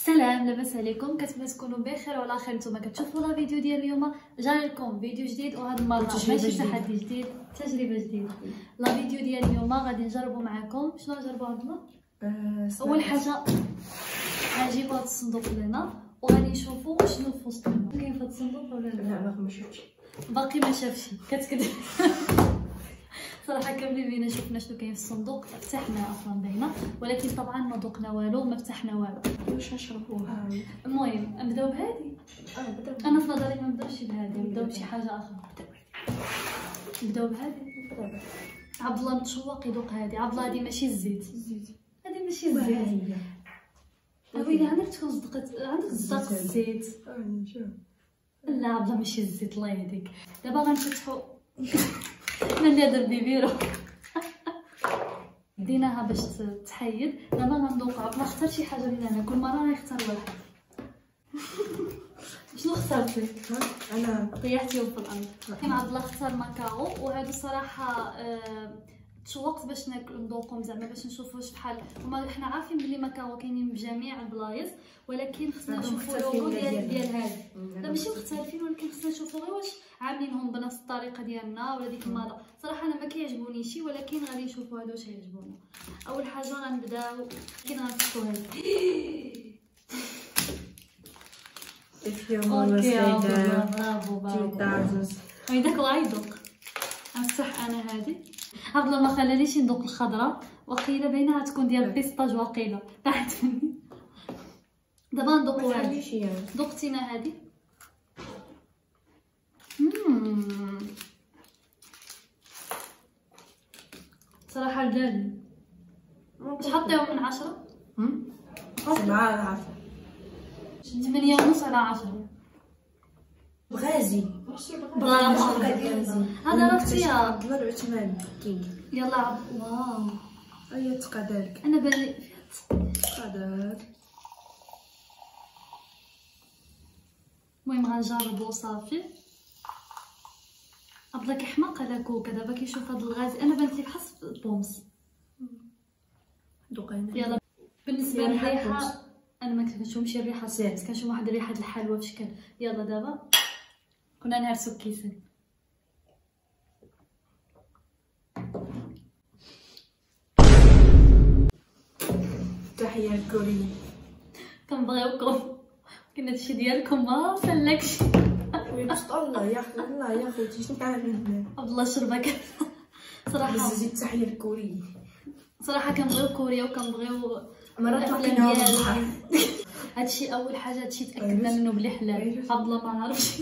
سلام، لاباس عليكم؟ كنتمنى تكونوا بخير وعلى خير. نتوما كتشوفوا لا فيديو ديال اليوم، جا لكم فيديو جديد وهاد المره ماشي تحدي جديد، تجربه جديده. لا فيديو ديال اليوم غادي نجربوا معكم. شنو نجربوا عبد الله؟ اول حاجه غنجيبوا هاد الصندوق لهنا وغادي نشوفوا شنو في وسط كاين في هاد الصندوق ولا لا. باقي ما شفتش، باقي ما شافش، كتكذب. صراحه كاملين بينا شفنا شنو كاين في الصندوق، فتحنا اصلا باينه، ولكن طبعا ما ذقنا والو، ما فتحنا والو. واش نشربوها؟ المهم نبداو بهادي. انا في نظري ما نبداوش بهادي، نبداو بشي حاجه اخرى. نبداو بهادي. عبد الله متشوق يذوق هادي. عبد الله هادي ماشي الزيت، هادي ماشي الزيت. ويلي عندك تكون صدقت، عندك صدق الزيت. لا عبد الله ماشي الزيت، الله يهديك. دابا غنفتحو. انا اللي درت بيبيرو. ديناها باش تحيد. دابا غندوق. عبد الله اختار شي حاجه من هنا، كل مره غيختار واحد. شنو اخترتي؟ انا طيحتيهم في الارض. كاين عبد الله اختار ماكاو، وهادو صراحه تشوقت باش نذوقهم، زعما باش نشوفوا واش بحال هما. حنا عارفين بلي ماكاو كاينين بجميع البلايص، ولكن خصنا نشوفوا اللوغو ديال هادي. لا ماشي مختلفين، ولكن خصنا نشوفوا غير واش عاملينهم بنفس الطريقه ديالنا ولا ديك الماضه. صراحه انا ما كيعجبوني شي، ولكن غادي نشوفوا هادو واش يعجبونا. اول حاجه غنبداو كاين غنفتحوا هادي. اوكي برافو برافو. ويداك الله يذوق. غنفتح انا هادي. عبد الله ما خلانيش ندوق الخضره، وقيله باينه غتكون ديال البيستاج، وقيله طاحت فمي. دابا ندوقو هادي. ذقتينا هادي. صراحه الدالي واش حطيهم من 10؟ 7 8.5 على 10. بغازي برافو. هذا راه اختيار. الله العثمان كينغ. يلا عبد الله. ايا تقادرك. انا بالي تقادر. المهم غنجربو صافي. عبد الله كيحماق على كوكا دابا كيشوف هاد الغاز. انا بانت لي بحال البومس. دوقينا. يلا بالنسبه للريحه انا ما كنشوفش الريحه بس كنشوف واحد ريحه الحلوى في شكل. يلا دابا كنا نهرسو الكيسان. تحيه الكوريه. كنبغيوكم، كنا هادشي ديالكم ما سلكش. الله يا خوتي شنو كنعمل؟ عبد الله شربك. صراحه زيد تحيه الكوريه. صراحه كنبغيو كوريا وكنبغيو مرات واقيلا البحر. هادشي اول حاجه، هادشي تاكدنا منه بلي حلال. عبد الله ما عارفش.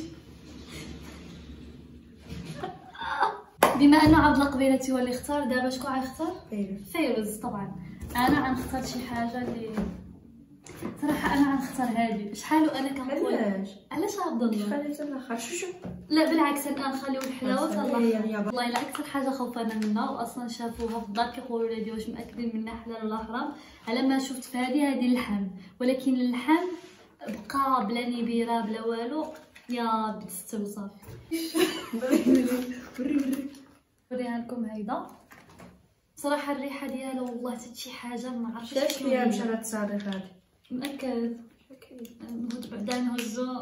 بما انه عبد الله قبيلتي هو اللي اختار، دابا شكون غيختار؟ فيروز طبعا. انا غنختار شي حاجه اللي صراحه انا غنختار هادي. شحال وانا كنقول علاش عبد الله خليتها الاخر. شو لا بالعكس، انا نخليو الحلاوه حتى الاخر. والله الا اكثر حاجه خوفانا منها، واصلا شافوها في الدار كيقولوا لي واش مأكدين منها حلال ولا حرام. على ما شفت في هذه اللحم، ولكن اللحم بقى بلا نبيره بلا والو. يا بتستوي صافي. وريها لكم هيدا. صراحه الريحه ديالها والله حتى شي حاجه ما عرفتش شاف فيها بشرة صادق هادي. مأكد. نهض بعدا نهزو.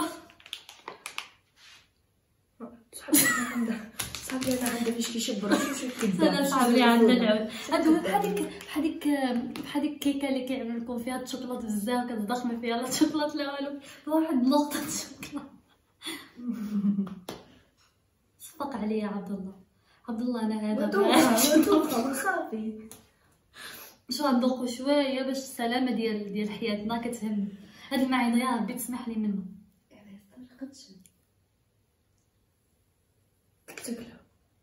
صافي انا عندها فاش كيشبروا شوف انا صاحبي عندنا العود. هادو بحال ديك الكيكه اللي كيعملوا لكم فيها الشوكولات بزاف كتضخمي فيها لا الشوكولات لا والو، واحد نقطه الشوكولات. صفق عليا عبد الله. عبد الله انا هذا دوقها صافي. شو غندوقو شويه باش السلامه ديال حياتنا كتهم. هاد المعيضه يا ربي تسمح لي منه. تاكلها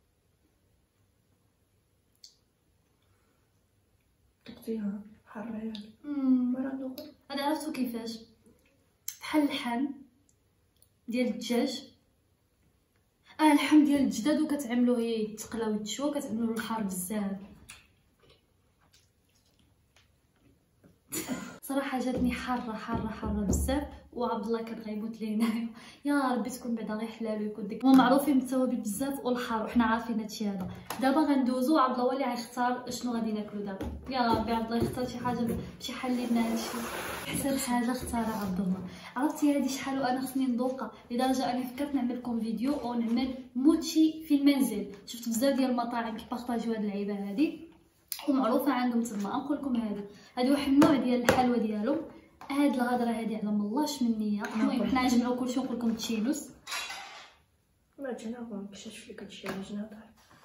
دقتيها حاره يعني. مرة ندوق. انا عرفتو كيفاش، بحال اللحم ديال الدجاج. اللحم ديال الجداد وكتعملوه يتقلى ويتشوى، كتعملوه الحار بزاف. صراحه جاتني حاره بزاف، وعبد الله كان غيموت لينا. يا ربي تكون بعدا غير حلال ويكون ديك، هما معروفين بالتوابل بزاف والحار وحنا عارفين هادشي هذا. دابا غندوزو عبد الله هو اللي غيختار شنو غادي ناكلو دابا. يا ربي عبد الله يختار شي حاجه بشي حل لينا هادشي. احسن حاجه اختارها عبد الله. عرفتي هادي شحال وانا خصني نذوقها، لدرجه اني فكرت نعمل لكم فيديو او نعمل موتشي في المنزل. شفت بزاف ديال المطاعم كيبارطاجيو هاد اللعيبه هادي ومعروفه عندهم تما. نقول لكم هادي واحد النوع ديال الحلوى ديالهم. هاد الغدره هادي على مالله منيه. المهم حنا نجمعوا كلشي ونقول لكم تشينوس. ما جينا نكتشف فيك هادشي علاش نهضر.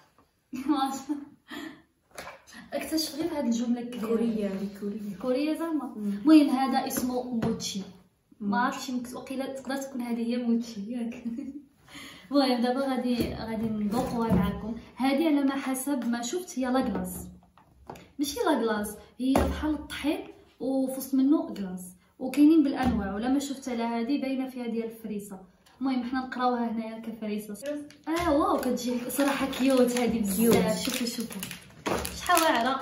اكتشف غير هاد الجمله الكبيره كوريه زعما. المهم هذا اسمه موتشي. ما عرفتش وقيلا تقدر تكون هذه هي موتشي ياك. المهم دابا غادي نذوقوها معكم. هذه على ما حسب ما شفت هي لاكلاص، ماشي لاكلاص، هي بحال الطحين وفص منه كلاص، وكاينين بالانواع. ولا ما شفت على هذه باينه فيها ديال الفريسه. المهم حنا نقراوها هنايا كفريسه. واو كتجي صراحه كيوت هذه بزاف. شوفوا شحال واعره.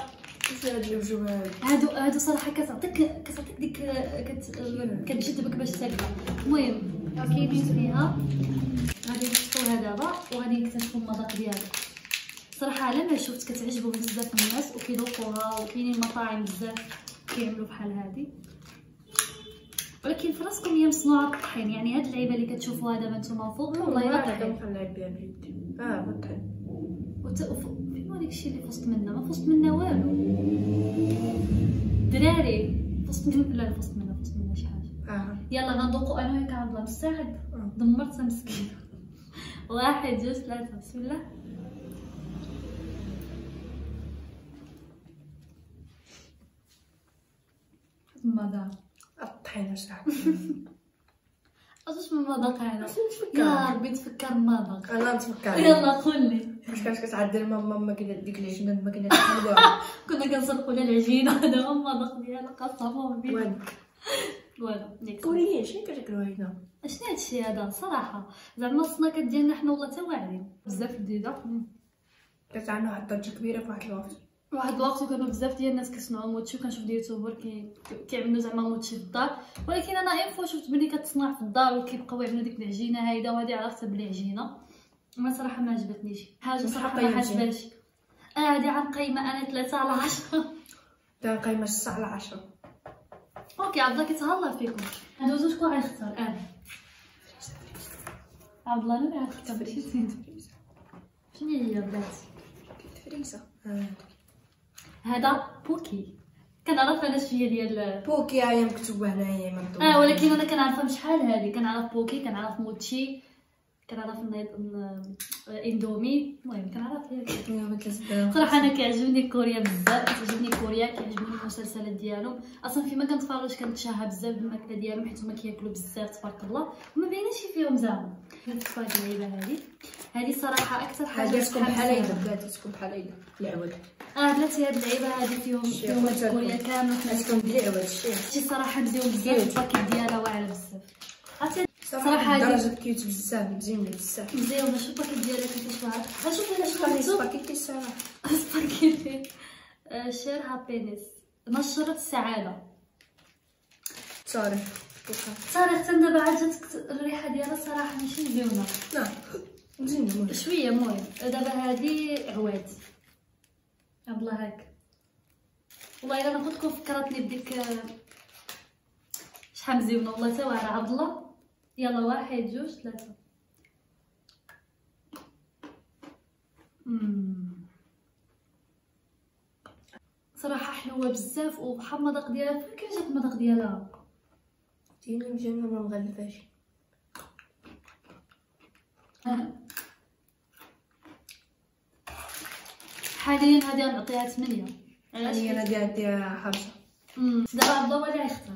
هادو صراحه كتعطيك ديك كتجذبك باش تاكلها. المهم كاينين فيها. غادي نشوفوها دابا وغادي نكتشفوا المذاق ديالها. صراحه على ما شفت كتعجبهم بزاف الناس وكيذوقوها، وكاينين مطاعم بزاف كيعملوا بحال هذه. ولكن في راسكم هي مصنوعه بالطحين. يعني هاد اللعيبه اللي كتشوفوها دابا نتوما فوق والله الا طحين. كنلعب بها بيدي. بالطحين. فين هو داكشي اللي فصت منا؟ ما فصت منا والو دراري. فصت منا شي حاجه. يلا غندوقوا انا وياك عبد الله مستعد. دمرتها مسكين. 1 2 3 بسم الله. المذاق الطحين صاحبي. اش من المذاق هذا؟ يا ربي تفكر المذاق. انا نتفكر. يلا قول لي. فاش كتعدل ماما كاين ديك العجينه ما كايناش حلوه. كنا كنسرقوا لها العجينه. هذا هو المذاق ديالها قسما بالله. والو قولي شنو كتاكلوا هنا؟ شنو هادشي هذا صراحه؟ زعما السناكات ديالنا حنا والله تا واعرين بزاف لذيذه. كانت عندنا واحد الضجه كبيره في واحد الوقت وكانوا بزاف ديال الناس كيصنعوا موتشي، وكنشوف ديال يوتيوبر كيعملوا زعما موتشي في الدار. ولكن انا انفو شفت بلي كتصنع في الدار وكيبقاو يعملوا ديك العجينه هايده، وهذه عرفتها بلي عجينه. انا صراحه ما عجبتنيش حاجه صراحه، ما حسبالش. هذه غنقيمها انا 3 على 10. غنقيمها 6 على 10. اوكي عبد الله كيتهلا فيكم. ندوزو شكون غيختار؟ انا عبد الله انا غنختار. ماشي شنو هي بلاتي؟ فريسه. هذا بوكي. كنعرف انا شويه ديال بوكي هي مكتوبه هنايا مكتوبه. ولكن انا كنعرفها بشحال هذه. كنعرف بوكي، كنعرف موتشي، كنعرف اندومي. المهم كنعرف هذه. صراحه انا كيعجبني كوريا بزاف. كتعجبني كوريا، كيعجبني المسلسلات ديالهم. اصلا فيما كنتفرج كنتشاهى بزاف بالماكله ديالهم، حيت هما كياكلوا بزاف تبارك الله وما بايناش فيهم زعما. كتفرج اللعيبه هذه صراحه اكثر حاجه تكون بحال هيدا. بلاتي تكون بحال هيدا العود. بلاتي هاد اللعيبه هذه فيهم كوريا كامله. تكون بالعود شي صراحه مزيون بزاف. الباكيت ديالها واعره بزاف. عرفتي صراحه درجه كيوت بزاف. مزيونه بزاف. مزيونه. شوف الباكيت ديالها كيفاش واعر. شوف هنا شنو مكتوب. باكيتي الصراحه. باكيتي شير هابينس، نشرة السعاده. صافي حتى دابا عاد جاتك الريحه ديالها صراحه ماشي مزيونه. لا مزيونه شويه. المهم دابا هذه عواد عبد الله هاك. والله الا نقول لكم فكرتني بديك شحال مزيونه والله تا واعره. عبد الله يلا 1 2 3. صراحه حلوه بزاف وبحال المذاق ديالها. فين كاين جات المذاق ديالها؟ ديالي مزيانه ما مغلفاش. حاليا هذه غنعطيها 8. علاش؟ انا ديالها 5. دابا عبد الله هو اللي غيختار.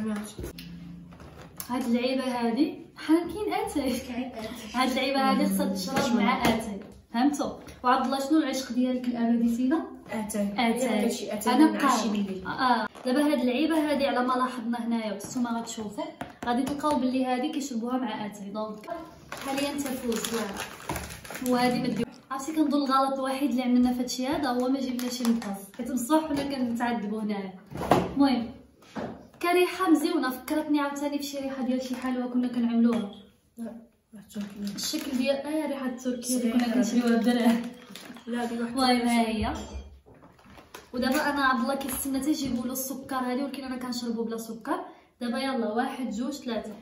هاد اللعيبه هذه بحال كاين اتاي. هاد اللعيبه هذه خصها تشرب مع اتاي، فهمتوا؟ وعبد الله شنو العشق ديالك الابدي سينا؟ اتاي. انا قاعد دابا هاد اللعيبه هذه على ما لاحظنا هنايا وانتم غتشوفوا غادي تلقاو بلي هذه كيشربوها مع اتاي. دونك حاليا تفوز. وهذه ما دير. عرفتي كنظن الغلط الوحيد اللي عملنا في هادشي هذا هو ما جبناش المقص، حيت من الصباح ولا كنتعذبوا هنايا. المهم كريحه مزيونه. فكرتني عاوتاني بشي ريحه ديال شي حلوه كنا كنعملوها. لا التركيه الشكل ديال ريحه التركيه اللي كنا كنشريوها بدرهم. لا دي واحد المهم ها هي. ودابا انا عبد الله كيستنى حتى يجيبوا له السكر هذه، ولكن انا كنشربو بلا سكر. دابا يلا 1 2 3.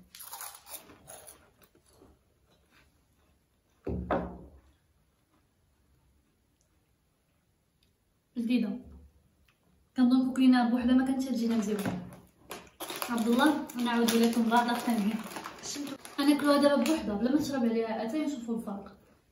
جديده كنظن كلينا بوحده ما كانتش تجينا مزيونه. عبد الله نعاود لكم بعض ثانيه. انا كلوها دابا بوحده بلا ما نشرب عليها حتى نشوفوا الفرق.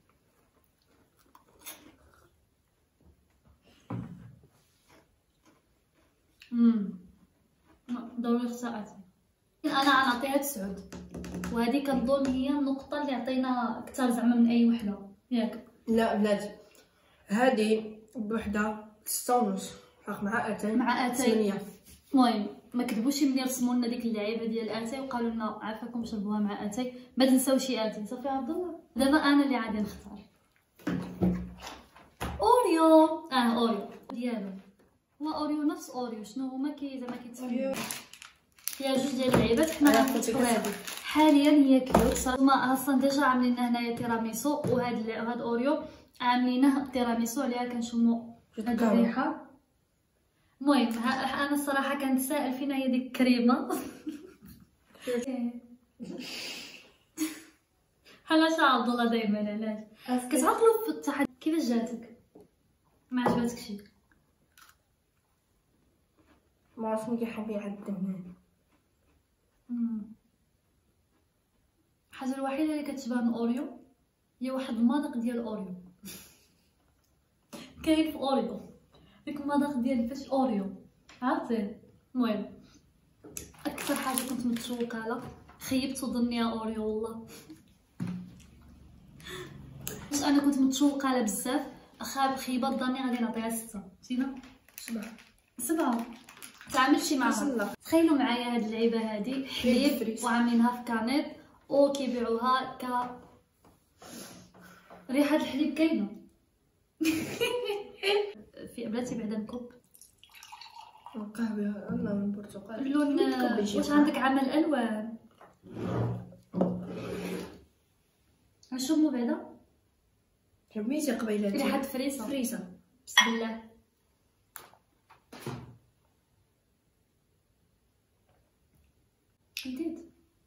ضروري خصها. انا غنعطيها 9 وهذه كنظن هي النقطه اللي عطينا اكثر زعما من اي وحده ياك. لا بلاتي هذه بوحده 6.5 حق مع اتاي 8. المهم ما كذبوش ملي رسموا لنا ديك اللعيبه ديال اتاي وقالوا لنا عافاكم شربوها مع اتاي، ما تنساوش اتاي. صافي عبد الله دابا انا اللي غادي نختار اوريو. اوريو ديالو هو اوريو نفس اوريو. شنو هما زعما كيتسموا فيها جوج ديال اللعيبات. حنا غنختاروا هذه حاليا هي كيوت صراحه. هما اصلا ديجا عاملين هنايا تيراميسو، وهاد اوريو عاملينه تيراميسو عليها كنشمو هاد الريحه. المهم انا الصراحه كنتسائل فين هي ديك الكريمه. علاش عبد الله دائما علاش كتعقلوا في التحدي؟ كيفاش جاتك؟ ما عجبتكش؟ ما عرفت كيحب يعذبني. الحاجه الوحيده اللي كتشبه اوريو هي واحد المذاق ديال اوريو. كاين في اوريو ديك المذاق ديال فاش اوريو عرفتي. المهم اكثر حاجه كنت متشوقه لها خيبت ظني اوريو والله. باش انا كنت متشوقه لها بزاف خيبه ظني غادي نعطيها 6. مشينا 7 تعاملتي معها. تخيلوا معايا هاد اللعيبه هادي حليب وعاملينها في كانيط وكيبيعوها ريحه الحليب كاينه. في بلاتي بعدا الكوب القهوه ولا من البرتقال اللون. واش عندك عمل الوان؟ نشمو بعدا حميتي قبيله ريحه فريسه بسم الله. جديد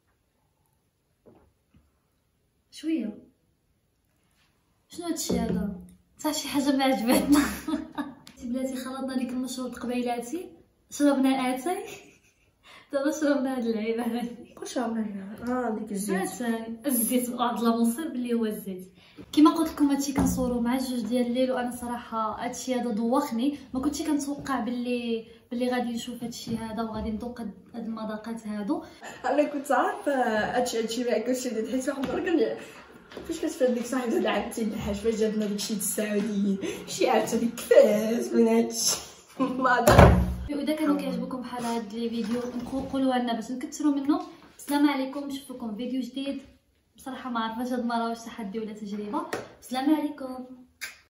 شويه. شنو هادشي هذا؟ صح شي حاجه ما عجبتنا. بلاتي خلطنا ديك المشروب قبيلاتي شربنا اتاي دابا شربنا هاد اللعيبه هادي. واش عملنا ديك الزيت الزيت عبد الله منصر بلي هو الزيت. كما قلت لكم هادشي كنصورو مع الجوج ديال الليل، وانا صراحه هادشي هذا دوخني. ما كنتش كنتوقع بلي غادي نشوف هادشي هذا وغادي نذوق هاد المذاقات هادو. انا كنت عارفه هادشي ما كنتش شديت حيت واحد المره فاش كتفرد ديك صاحبتي لعبتي الحاج فاش جاتنا داكشي السعوديين شي عرفتي ديك كفاس من هادشي. واذا كانوا كيعجبكم بحال هاد لي فيديو قولوا لنا باش نكثروا منه. السلام عليكم، نشوفكم فيديو جديد. بصراحه ما عرفتش هاد المره واش تحدي ولا تجربه. السلام عليكم.